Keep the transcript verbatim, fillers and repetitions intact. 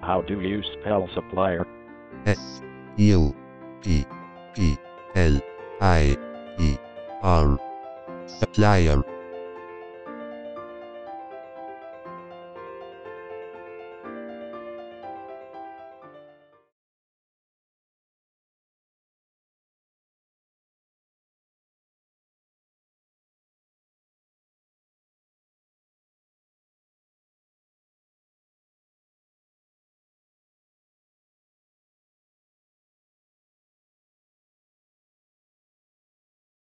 How do you spell supplier? S U P P L I E R. Supplier.